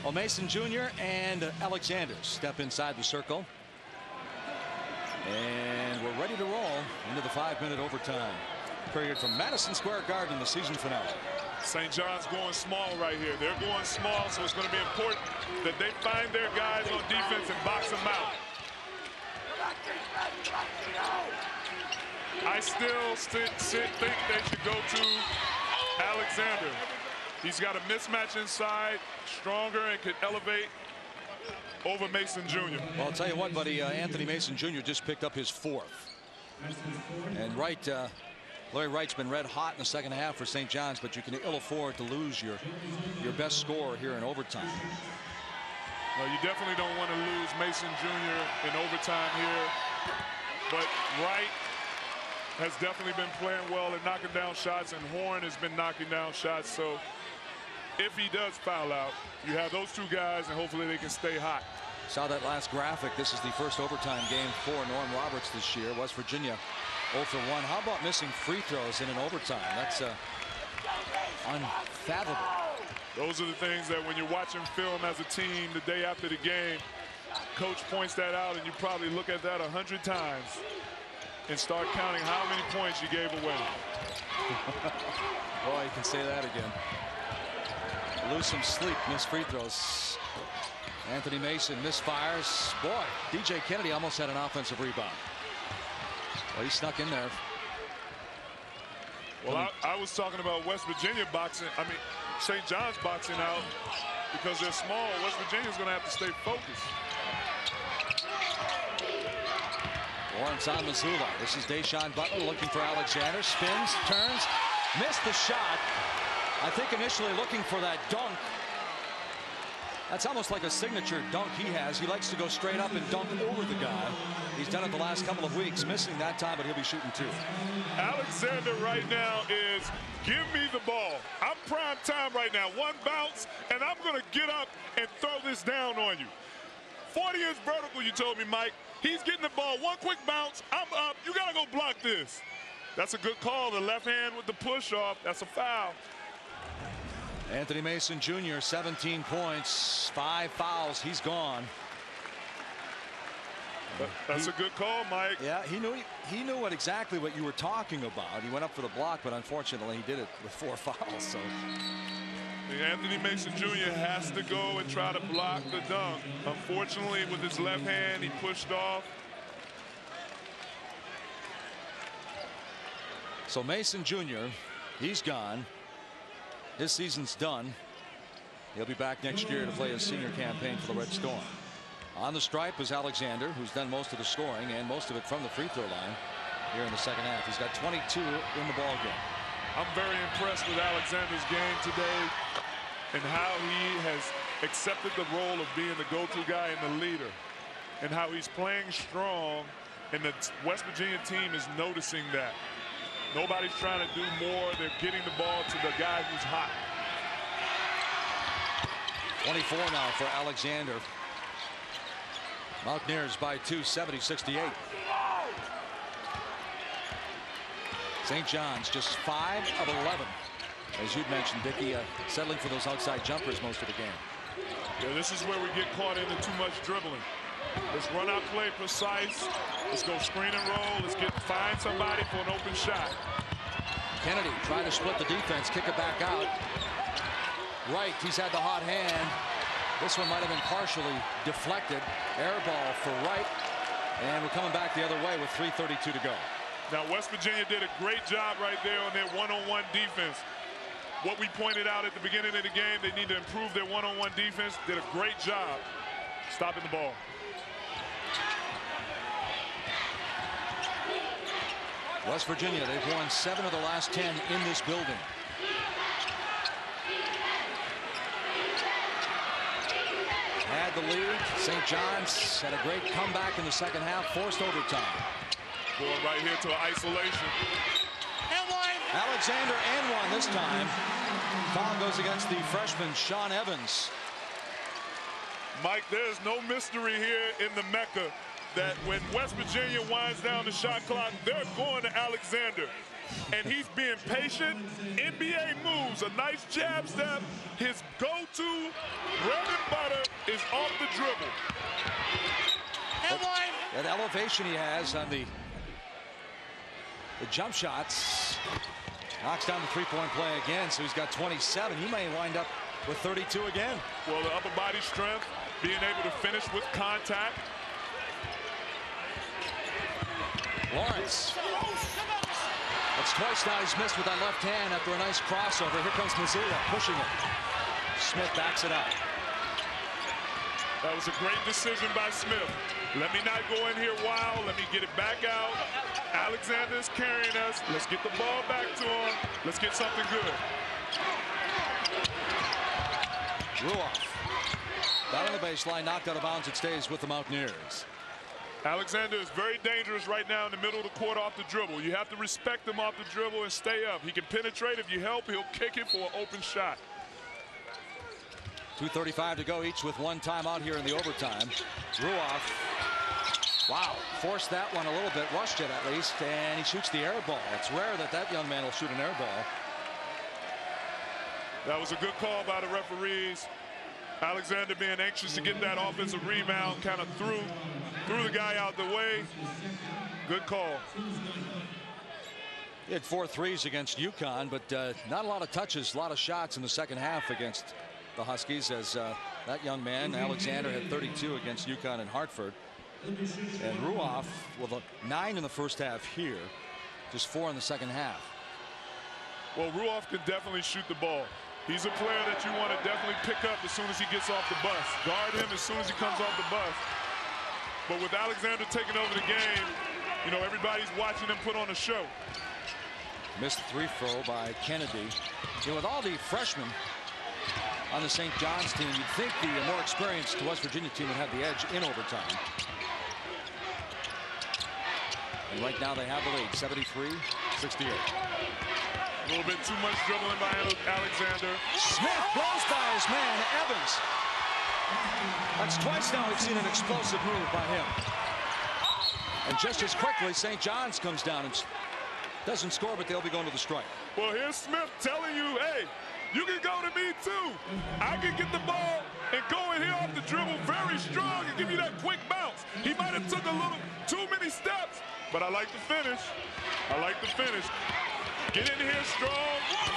Well, Mason Jr. and Alexander step inside the circle. And we're ready to roll into the 5-minute overtime period from Madison Square Garden, the season finale. St. John's going small right here. They're going small, so it's going to be important that they find their guys on defense and box them out. I still think they should go to Alexander. He's got a mismatch inside, stronger, and could elevate over Mason Jr. Well, I'll tell you what, buddy, Anthony Mason Jr. just picked up his 4th. And Larry Wright's been red hot in the second half for St. John's, but you can ill afford to lose your best scorer here in overtime. No, you definitely don't want to lose Mason Jr. in overtime here. But Wright has definitely been playing well and knocking down shots, and Horn has been knocking down shots. So if he does foul out, you have those two guys, and hopefully they can stay hot. Saw that last graphic. This is the first overtime game for Norm Roberts this year. West Virginia 0 for 1. How about missing free throws in an overtime? That's unfathomable. Those are the things that when you're watching film as a team the day after the game, coach points that out, and you probably look at that 100 times and start counting how many points you gave away. Boy, you can say that again. Lose some sleep, miss free throws. Anthony Mason misfires. Boy, DJ Kennedy almost had an offensive rebound. Well, he snuck in there. Well, I was talking about West Virginia boxing. I mean, St. John's boxing out because they're small. West Virginia's going to have to stay focused. Lawrence on Missoula. This is Deshaun Butler looking for Alexander. Spins, turns, missed the shot. I think initially looking for that dunk. That's almost like a signature dunk he has. He likes to go straight up and dunk over the guy. He's done it the last couple of weeks, missing that time, but he'll be shooting 2. Alexander right now is, give me the ball. I'm prime time right now. One bounce, and I'm going to get up and throw this down on you. 40-inch vertical, you told me, Mike. He's getting the ball. One quick bounce. I'm up. You got to go block this. That's a good call. The left hand with the push off. That's a foul. Anthony Mason Jr., 17 points, 5 fouls. He's gone. That's a good call, Mike. Yeah, he knew exactly what you were talking about. He went up for the block, but unfortunately he did it with 4 fouls. So Anthony Mason Jr. has to go and try to block the dunk. Unfortunately, with his left hand, he pushed off. So Mason Jr., he's gone. His season's done. He'll be back next year to play his senior campaign for the Red Storm. On the stripe is Alexander, who's done most of the scoring and most of it from the free throw line here in the second half. He's got 22 in the ball game. I'm very impressed with Alexander's game today and how he has accepted the role of being the go-to guy and the leader, and how he's playing strong, and the West Virginia team is noticing that. Nobody's trying to do more. They're getting the ball to the guy who's hot. 24 now for Alexander. Mountaineers by 2, 70-68. St. John's just 5 of 11. As you'd mentioned, Dickie, settling for those outside jumpers most of the game. Yeah, this is where we get caught into too much dribbling. Let's run out play precise. Let's go screen and roll. Let's find somebody for an open shot. Kennedy trying to split the defense, kick it back out. Wright, he's had the hot hand. This one might have been partially deflected. Air ball for Wright. And we're coming back the other way with 3:32 to go. Now, West Virginia did a great job right there on their one-on-one defense. What we pointed out at the beginning of the game, they need to improve their one-on-one defense. Did a great job stopping the ball. West Virginia, they've won 7 of the last 10 in this building. Had the lead. St. John's had a great comeback in the second half, forced overtime. Going right here to isolation. And one. Alexander and one this time. Foul goes against the freshman Sean Evans. Mike, there's no mystery here in the Mecca. that when West Virginia winds down the shot clock, they're going to Alexander. And he's being patient. NBA moves, a nice jab step. His go-to bread and butter is off the dribble. That elevation he has on the jump shots. Knocks down the three-point play again, so he's got 27. He may wind up with 32 again. Well, the upper body strength, being able to finish with contact. Lawrence. That's twice now he's missed with that left hand after a nice crossover. Here comes Missoula pushing it. Smith backs it up. That was a great decision by Smith. Let me not go in here wild. Let me get it back out. Alexander is carrying us. Let's get the ball back to him. Let's get something good. Ruoff. Down on the baseline, knocked out of bounds. It stays with the Mountaineers. Alexander is very dangerous right now in the middle of the court off the dribble. You have to respect him off the dribble and stay up. He can penetrate. If you help, he'll kick it for an open shot. 2:35 to go, each with one timeout here in the overtime. Ruoff, wow, forced that one a little bit, rushed it at least, and he shoots the air ball. It's rare that that young man will shoot an air ball. That was a good call by the referees. Alexander being anxious to get that offensive rebound, kind of threw the guy out the way. Good call. He had 4 threes against UConn, but not a lot of touches, a lot of shots in the second half against the Huskies, as that young man, Alexander, had 32 against UConn and Hartford. And Ruoff with a 9 in the first half here, just 4 in the second half. Well, Ruoff can definitely shoot the ball. He's a player that you want to definitely pick up as soon as he gets off the bus. Guard him as soon as he comes off the bus. But with Alexander taking over the game, you know, everybody's watching him put on a show. Missed the free throw by Kennedy. You know, with all the freshmen on the St. John's team, you'd think the more experienced West Virginia team would have the edge in overtime. And right now they have the lead, 73-68. A little bit too much dribbling by Alexander. Smith blows by his man, Evans. That's twice now we've seen an explosive move by him. And just as quickly, St. John's comes down and doesn't score, but they'll be going to the strike. Well, here's Smith telling you, hey, you can go to me too. I can get the ball and go in here off the dribble very strong and give you that quick bounce. He might have took a little too many steps, but I like the finish. I like the finish. Get in here strong.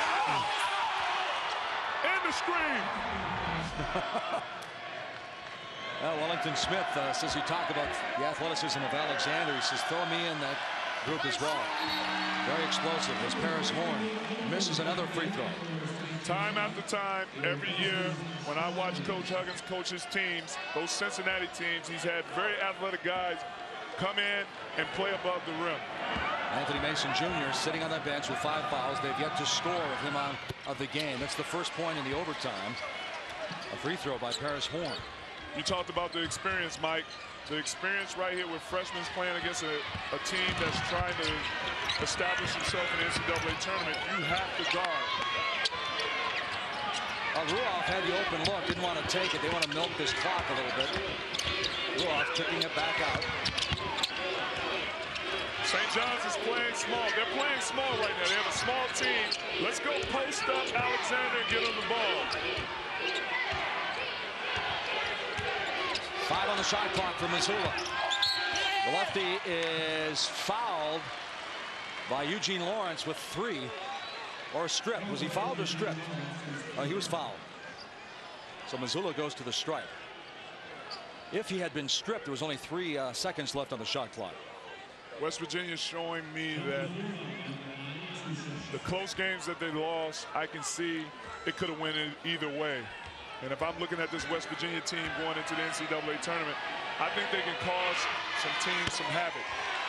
And the screen. Well, Wellington Smith says he talked about the athleticism of Alexander. He says, throw me in that group as well. Very explosive as Paris Horn misses another free throw. Time after time, every year, when I watch Coach Huggins coach his teams, those Cincinnati teams, he's had very athletic guys come in and play above the rim. Anthony Mason Jr. sitting on that bench with 5 fouls. They've yet to score with him out of the game. That's the first point in the overtime. A free throw by Paris Horn. You talked about the experience, Mike. The experience right here with freshmen playing against a team that's trying to establish himself in the NCAA tournament. You have to guard. Ruoff had the open look, didn't want to take it. They want to milk this clock a little bit. Ruoff kicking it back out. St. John's is playing small. They're playing small right now. They have a small team. Let's go post up Alexander and get him the ball. 5 on the shot clock for Missoula. The lefty is fouled by Eugene Lawrence with 3. Or stripped. Was he fouled or stripped? Oh, he was fouled. So Missoula goes to the strike. If he had been stripped, there was only 3 seconds left on the shot clock. West Virginia is showing me that the close games that they lost, I can see it could have went either way. And if I'm looking at this West Virginia team going into the NCAA tournament, I think they can cause some teams some havoc.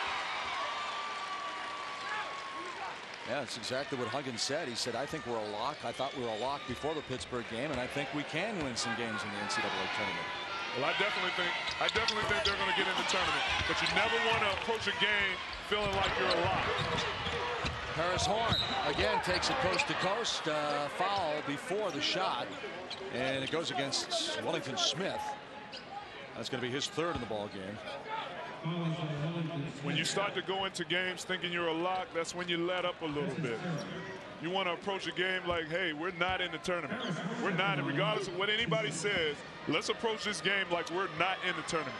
Yeah, that's exactly what Huggins said. He said, I think we're a lock. I thought we were a lock before the Pittsburgh game, and I think we can win some games in the NCAA tournament. Well, I definitely think they're going to get in the tournament. But you never want to approach a game feeling like you're a lock. Paris Horn again takes it coast to coast. Foul before the shot, and it goes against Wellington Smith. That's going to be his 3rd in the ball game. When you start to go into games thinking you're a lock, that's when you let up a little bit. You want to approach a game like, hey, we're not in the tournament. We're not, and regardless of what anybody says, let's approach this game like we're not in the tournament.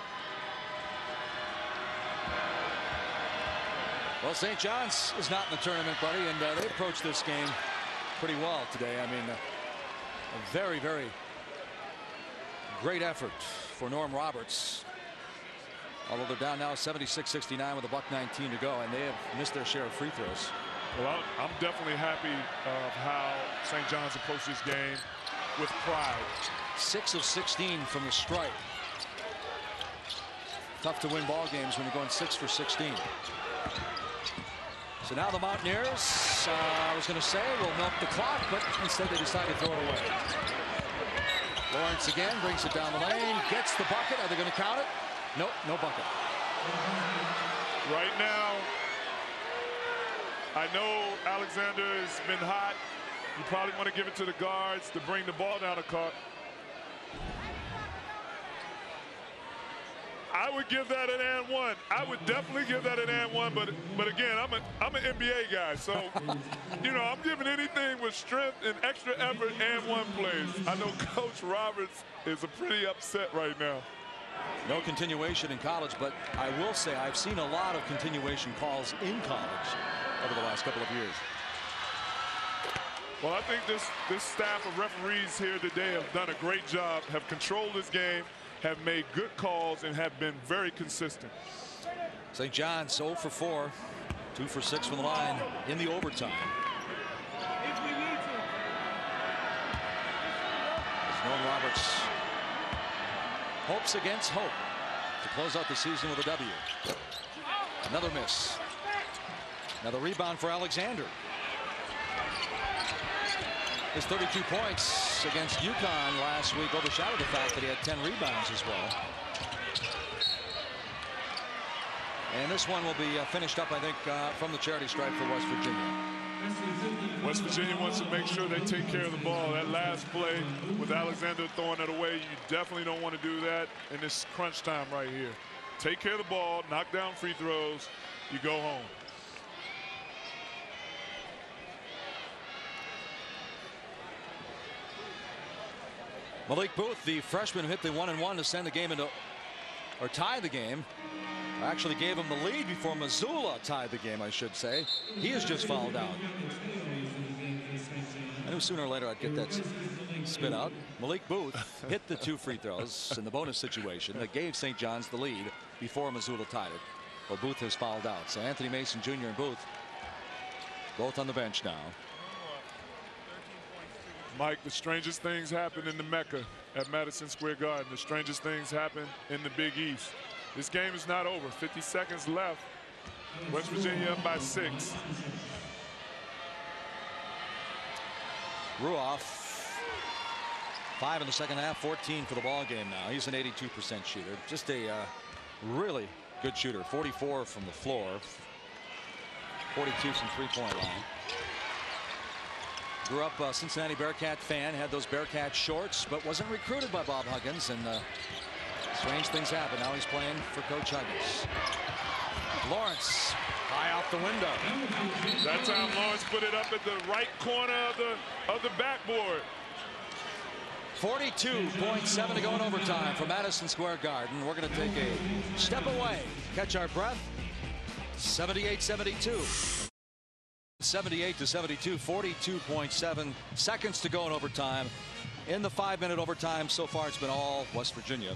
Well, St. John's is not in the tournament, buddy, and they approached this game pretty well today. I mean, a very, very great effort for Norm Roberts. Although they're down now 76-69 with $1:19 to go, and they have missed their share of free throws. Well, I'm definitely happy of how St. John's approached this game with pride. 6 of 16 from the stripe. Tough to win ball games when you're going 6 for 16. So now the Mountaineers, I was going to say, will milk the clock, but instead they decide to throw it away. Lawrence again brings it down the lane, gets the bucket. Are they going to count it? Nope, no bucket. Right now, I know Alexander has been hot. You probably want to give it to the guards to bring the ball down the court. I would give that an and one. I would definitely give that an and one, but again, I'm an NBA guy, so you know, I'm giving anything with strength and extra effort and one plays. I know Coach Roberts is pretty upset right now. No continuation in college, but I will say I've seen a lot of continuation calls in college over the last couple of years. Well, I think this staff of referees here today have done a great job, have controlled this game, have made good calls, and have been very consistent. St. John's 0 for 4, 2 for 6 from the line in the overtime. As Norm Roberts hopes against hope to close out the season with a W. Another miss. Another rebound for Alexander. His 32 points against UConn last week overshadowed the fact that he had 10 rebounds as well. And this one will be finished up, I think, from the charity stripe for West Virginia. West Virginia wants to make sure they take care of the ball. That last play with Alexander throwing it away, you definitely don't want to do that in this crunch time right here. Take care of the ball, knock down free throws, you go home. Malik Booth, the freshman who hit the 1-and-1 to send the game into, or tie the game. Actually gave him the lead before Missoula tied the game, I should say. He has just fouled out. I knew sooner or later I'd get that spit out. Malik Booth hit the 2 free throws in the bonus situation that gave St. John's the lead before Missoula tied it. Well, Booth has fouled out. So Anthony Mason Jr. and Booth both on the bench now. Mike, the strangest things happen in the Mecca at Madison Square Garden. The strangest things happen in the Big East. This game is not over. 50 seconds left. West Virginia up by 6. Ruoff, 5 in the second half, 14 for the ball game now. He's an 82% shooter. Just a really good shooter. 44 from the floor, 42 from three-point line. Grew up a Cincinnati Bearcat fan, had those Bearcat shorts, but wasn't recruited by Bob Huggins, and strange things happen. Now he's playing for Coach Huggins. Lawrence, high out the window. That time Lawrence put it up at the right corner of the backboard. 42.7 to go in overtime from Madison Square Garden. We're going to take a step away, catch our breath. 78-72. 78-72, 42.7 seconds to go in overtime. In the 5-minute overtime so far, it's been all West Virginia.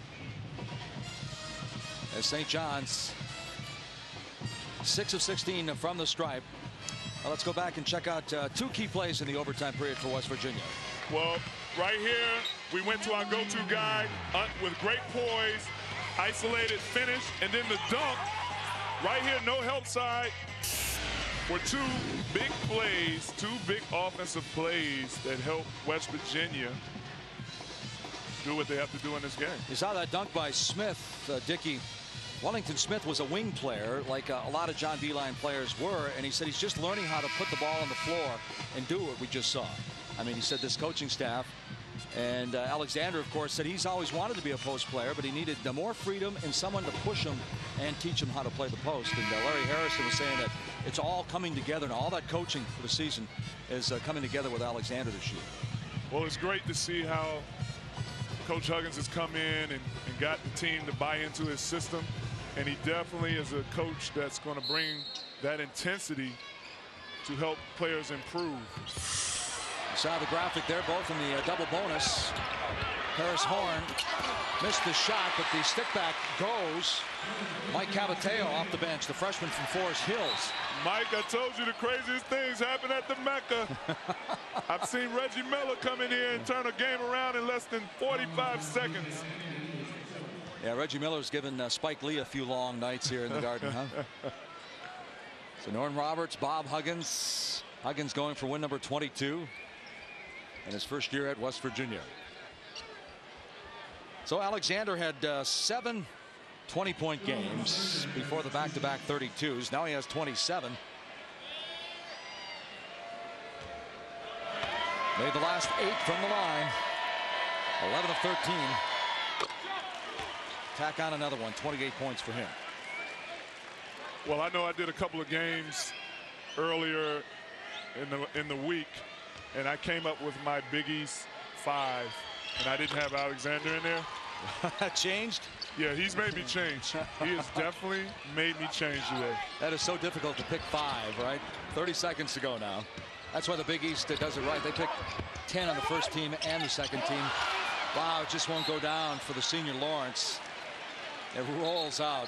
As St. John's 6 of 16 from the stripe. Well, let's go back and check out 2 key plays in the overtime period for West Virginia. Well, right here, we went to our go-to guy with great poise, isolated finish, and then the dunk. Right here, no help side. Were 2 big plays, 2 big offensive plays that helped West Virginia do what they have to do in this game. You saw that dunk by Smith, Dickey. Wellington Smith was a wing player, like a lot of John Beilein players were, and he said he's just learning how to put the ball on the floor and do what we just saw. I mean, he said this coaching staff And Alexander, of course, said he's always wanted to be a post player, but he needed more freedom and someone to push him and teach him how to play the post. And Larry Harrison was saying that it's all coming together, and all that coaching for the season is coming together with Alexander this year. Well, it's great to see how Coach Huggins has come in and got the team to buy into his system. And he definitely is a coach that's going to bring that intensity to help players improve. You saw the graphic there, both in the double bonus. Harris Horn missed the shot, but the stick back goes. Mike Cavateo off the bench, the freshman from Forest Hills. Mike, I told you the craziest things happen at the Mecca. I've seen Reggie Miller come in here and turn a game around in less than 45 seconds. Yeah, Reggie Miller's given Spike Lee a few long nights here in the Garden, huh? So Norton Roberts, Bob Huggins. Huggins going for win number 22 in his first year at West Virginia. So Alexander had 7 20-point games before the back-to-back 32s. Now he has 27. Made the last 8 from the line. 11 of 13. Tack on another one. 28 points for him. Well, I know I did a couple of games earlier in the week, and I came up with my Big East 5, and I didn't have Alexander in there. Changed? Yeah, he's made me change. He has definitely made me change today. That is so difficult to pick 5, right? 30 seconds to go now. That's why the Big East does it right. They pick 10 on the first team and the second team. Wow, it just won't go down for the senior Lawrence. It rolls out.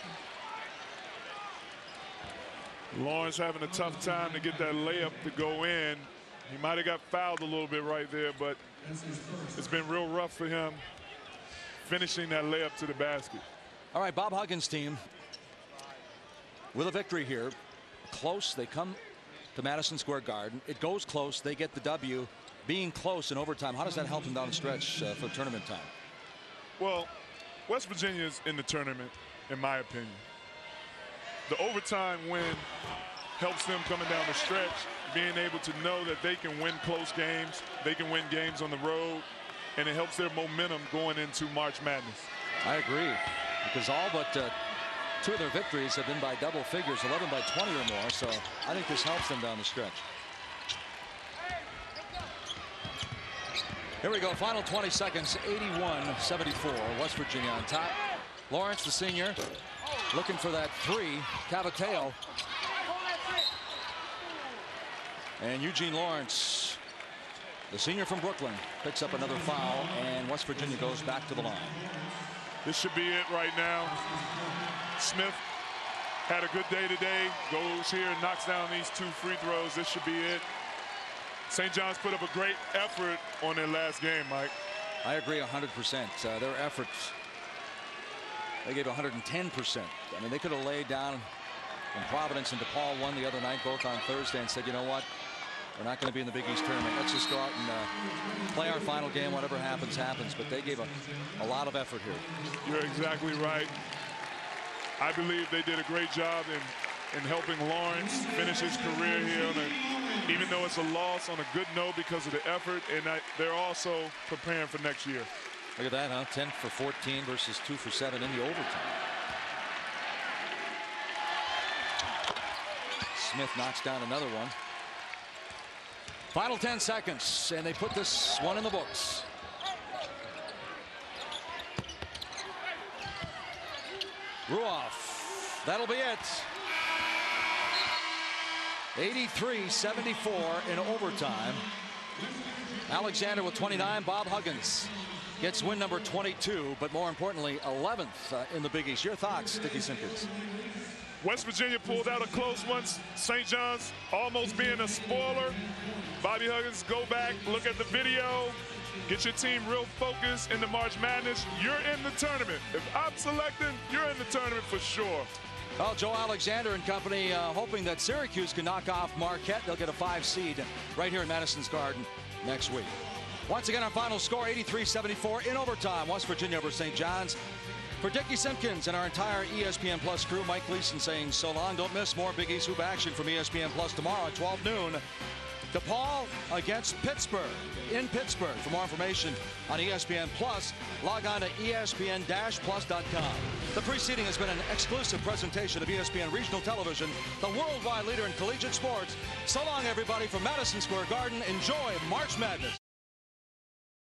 Lawrence having a tough time to get that layup to go in. He might have got fouled a little bit right there, but it's been real rough for him finishing that layup to the basket. All right, Bob Huggins' team with a victory here. Close. They come to Madison Square Garden. It goes close. They get the W. Being close in overtime, how does that help them down the stretch for tournament time? Well, West Virginia's in the tournament, in my opinion. The overtime win helps them coming down the stretch, being able to know that they can win close games, they can win games on the road, and it helps their momentum going into March Madness. I agree, because all but 2 of their victories have been by double figures, 11 by 20 or more, so I think this helps them down the stretch. Here we go, final 20 seconds, 81-74, West Virginia on top. Lawrence, the senior, looking for that 3. Cavateo. And Eugene Lawrence, the senior from Brooklyn, picks up another foul, and West Virginia goes back to the line. This should be it right now. Smith had a good day today, goes here and knocks down these 2 free throws. This should be it. St. John's put up a great effort on their last game, Mike. I agree 100%. Their efforts, they gave 110%. I mean, they could have laid down, and Providence and DePaul won the other night, both on Thursday, and said, you know what, we're not going to be in the Big East tournament. Let's just go out and play our final game. Whatever happens, happens. But they gave a lot of effort here. You're exactly right. I believe they did a great job in helping Lawrence finish his career here, even though it's a loss, on a good note because of the effort, and they're also preparing for next year. Look at that, huh? 10 for 14 versus 2 for 7 in the overtime. Smith knocks down another one. Final 10 seconds, and they put this one in the books. Ruoff, that'll be it. 83-74 in overtime. Alexander with 29. Bob Huggins gets win number 22, but more importantly, 11th in the Big East. Your thoughts, Dickie Simpkins? West Virginia pulled out a close one. St. John's almost being a spoiler. Bobby Huggins, go back, look at the video, get your team real focused in the March Madness. You're in the tournament. If I'm selecting, you're in the tournament for sure. Well, Joe Alexander and company hoping that Syracuse can knock off Marquette. They'll get a 5 seed right here in Madison's Garden next week. Once again, our final score, 83-74 in overtime. West Virginia over St. John's. For Dickie Simpkins and our entire ESPN Plus crew, Mike Gleason saying so long. Don't miss more Big East Hoop action from ESPN Plus tomorrow at 12 noon. DePaul against Pittsburgh in Pittsburgh. For more information on ESPN Plus, log on to ESPN-Plus.com. The preceding has been an exclusive presentation of ESPN Regional Television, the worldwide leader in collegiate sports. So long, everybody, from Madison Square Garden. Enjoy March Madness.